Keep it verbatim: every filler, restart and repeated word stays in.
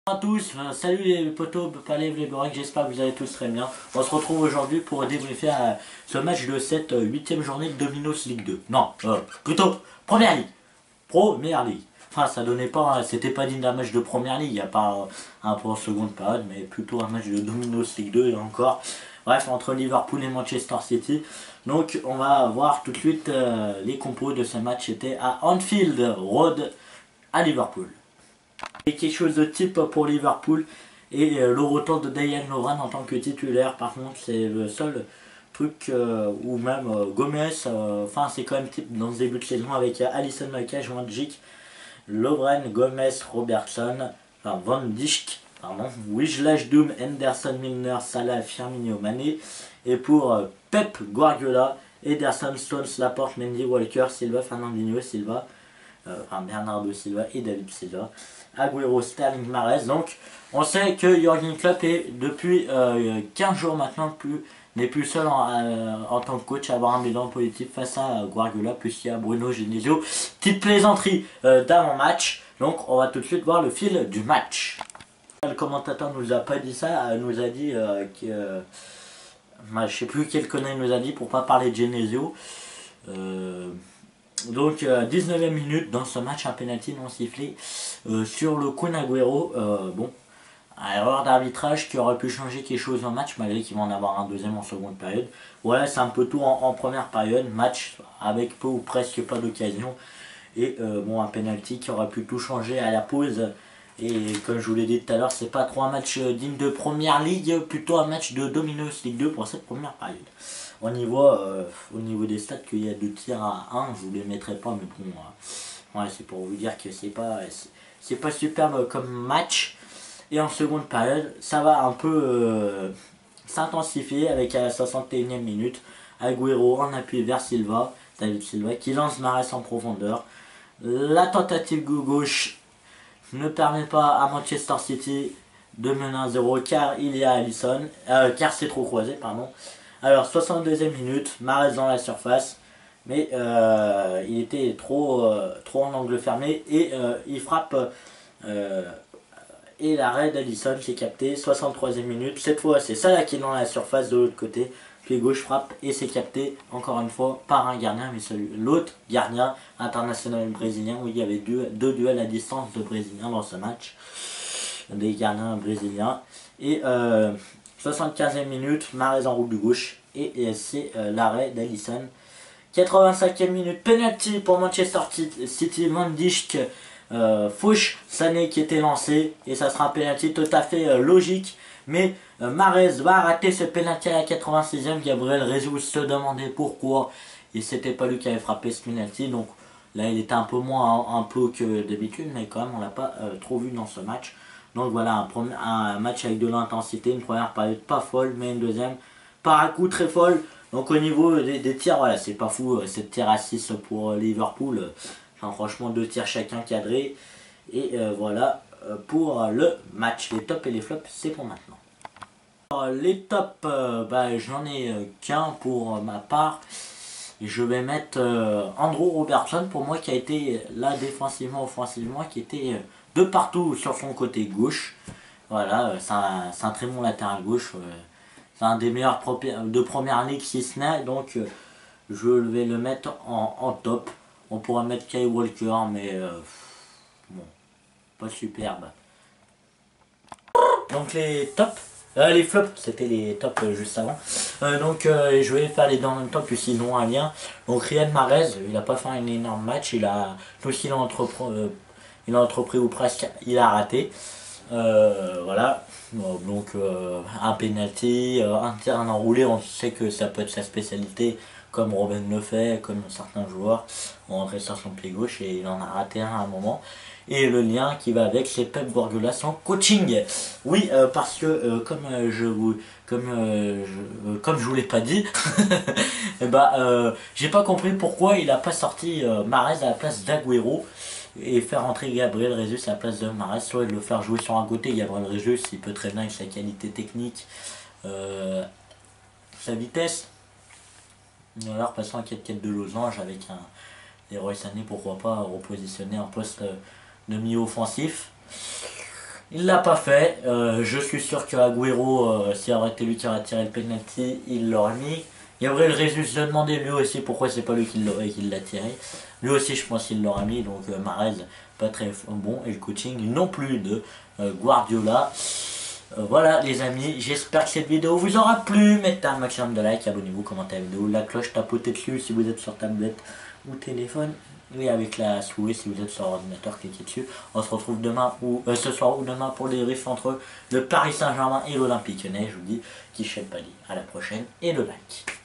Bonjour à tous, euh, salut les potos, Palais, les Borek, j'espère que vous allez tous très bien. On se retrouve aujourd'hui pour débriefer euh, ce match de cette euh, huitième journée de Dominos Ligue deux. Non, euh, plutôt Première Ligue. Première Ligue. Enfin, ça donnait pas, hein, c'était pas digne d'un match de Première Ligue, il n'y a pas euh, un point en seconde période, mais plutôt un match de Dominos Ligue deux et encore. Bref, entre Liverpool et Manchester City. Donc, on va voir tout de suite euh, les compos de ce match. C'était à Anfield Road à Liverpool. Et quelque chose de type pour Liverpool et euh, le retour de Dejan Lovren en tant que titulaire. Par contre, c'est le seul truc euh, où même euh, Gomez, euh, enfin c'est quand même type dans ce début de saison avec euh, Alisson, Makai, Mandžić, Lovren, Gomez, Robertson, enfin Van Dijk, pardon, Wijnaldum, Henderson, Milner, Salah, Firmino, Mané. Et pour euh, Pep Guardiola, Ederson, Stones, Laporte, Mendy, Walker, Silva, Fernandinho, Silva, euh, enfin Bernardo Silva et David Silva, Agüero, Sterling, Mahrez. Donc on sait que Jürgen Klopp est depuis euh, quinze jours maintenant plus n'est plus seul en, euh, en tant que coach à avoir un bilan positif face à Guardiola, puisqu'il y a Bruno Genesio. Petite plaisanterie euh, d'avant-match. Donc on va tout de suite voir le fil du match. Le commentateur nous a pas dit ça, nous a dit euh, que euh, bah, je sais plus quel connerie nous a dit pour pas parler de Genesio. Euh, Donc euh, dix-neuvième minute dans ce match, un penalty non sifflé euh, sur le Kun Agüero. Euh, bon, erreur d'arbitrage qui aurait pu changer quelque chose dans le match malgré qu'il va en avoir un deuxième en seconde période. Voilà, c'est un peu tout en, en première période, match avec peu ou presque pas d'occasion. Et euh, bon, un penalty qui aurait pu tout changer à la pause. Et comme je vous l'ai dit tout à l'heure, c'est pas trop un match digne de première ligue, plutôt un match de Dominos Ligue deux pour cette première période. Au niveau, euh, au niveau des stats, qu'il y a deux tirs à un, je vous les mettrai pas, mais bon, euh, ouais, c'est pour vous dire que c'est pas, c'est pas superbe comme match. Et en seconde période, ça va un peu euh, s'intensifier avec à la soixante et unième minute, Agüero en appui vers Silva, David Silva, qui lance Mahrez en profondeur. La tentative gauche ne permet pas à Manchester City de mener un zéro car il y a Alisson, euh, car c'est trop croisé, pardon. Alors soixante-deuxième minute, Mahrez dans la surface, mais euh, il était trop, euh, trop en angle fermé et euh, il frappe euh, et l'arrêt d'Alisson qui est capté. soixante-troisième minute, cette fois c'est Salah qui est dans la surface de l'autre côté, puis gauche frappe et c'est capté encore une fois par un gardien, mais l'autre gardien international brésilien, où il y avait deux, deux duels à distance de brésiliens dans ce match, des gardiens brésiliens. Et euh, soixante-quinzième minute, Mahrez en roue de gauche et, et c'est euh, l'arrêt d'Alisson. quatre-vingt-cinquième minute, penalty pour Manchester City, Mandžić euh, fauche Sané qui était lancé et ça sera un penalty tout à fait euh, logique. Mais euh, Mahrez va rater ce penalty à la quatre-vingt-sixième. Gabriel Jesus se demandait pourquoi et c'était pas lui qui avait frappé ce penalty. Donc là il était un peu moins un, un peu que d'habitude, mais quand même on l'a pas euh, trop vu dans ce match. Donc voilà, un, premier, un match avec de l'intensité, une première période pas folle, mais une deuxième par un coup très folle. Donc au niveau des, des tirs, voilà, c'est pas fou, sept tirs à six pour Liverpool. Enfin franchement, deux tirs chacun cadrés. Et euh, voilà pour le match. Les tops et les flops, c'est pour maintenant. Alors, les tops, euh, bah, j'en ai euh, qu'un pour euh, ma part. Je vais mettre euh, Andrew Robertson, pour moi, qui a été là défensivement, offensivement, qui était euh, de partout sur son côté gauche. Voilà, euh, c'est un, un très bon latéral gauche. Euh, c'est un des meilleurs de première ligue si ce n'est. Donc euh, je vais le mettre en, en top. On pourrait mettre Kyle Walker, mais euh, bon, pas superbe. Donc les tops. Euh, les flops, c'était les tops euh, juste avant. Euh, donc euh, je vais faire les deux en même temps, puis sinon un lien. Donc Riyad Mahrez, il n'a pas fait un énorme match, il a tout ce qu'il a entrepris, euh, il a entrepris ou presque, il a raté. Euh, voilà. Bon, donc euh, un penalty, euh, un tir enroulé, on sait que ça peut être sa spécialité, comme Robben le fait, comme certains joueurs ont rentré sur son pied gauche et il en a raté un à un moment. Et le lien qui va avec, c'est Pep Guardiola sans coaching. Oui, euh, parce que euh, comme euh, je vous comme euh, je, euh, comme je vous l'ai pas dit, et bah euh, j'ai pas compris pourquoi il a pas sorti euh, Mahrez à la place d'Agüero et faire entrer Gabriel Jesus à la place de Mahrez, soit le faire jouer sur un côté. Gabriel Jesus, il peut très bien avec sa qualité technique, euh, sa vitesse. Alors passons à quatre quatre de losange avec un Leroy Sané, pourquoi pas repositionner un poste de milieu offensif. Il l'a pas fait. Euh, je suis sûr que Agüero, euh, s'il aurait été lui qui aurait tiré le penalty, il l'aurait mis. Gabriel Jesus, je demandé lui aussi pourquoi c'est pas lui qui l'a qui l'a tiré. Lui aussi, je pense qu'il l'aura mis. Donc euh, Mahrez, pas très bon. Et le coaching non plus de euh, Guardiola. Euh, voilà les amis, j'espère que cette vidéo vous aura plu. Mettez un maximum de likes, abonnez-vous, commentez la vidéo, la cloche, tapotez dessus si vous êtes sur tablette ou téléphone. Et avec la souris si vous êtes sur ordinateur, cliquez dessus. On se retrouve demain ou euh, ce soir ou demain pour les riffs entre le Paris Saint-Germain et l'Olympique Lyonnais. Je vous dis qui pas dit. À la prochaine et le like.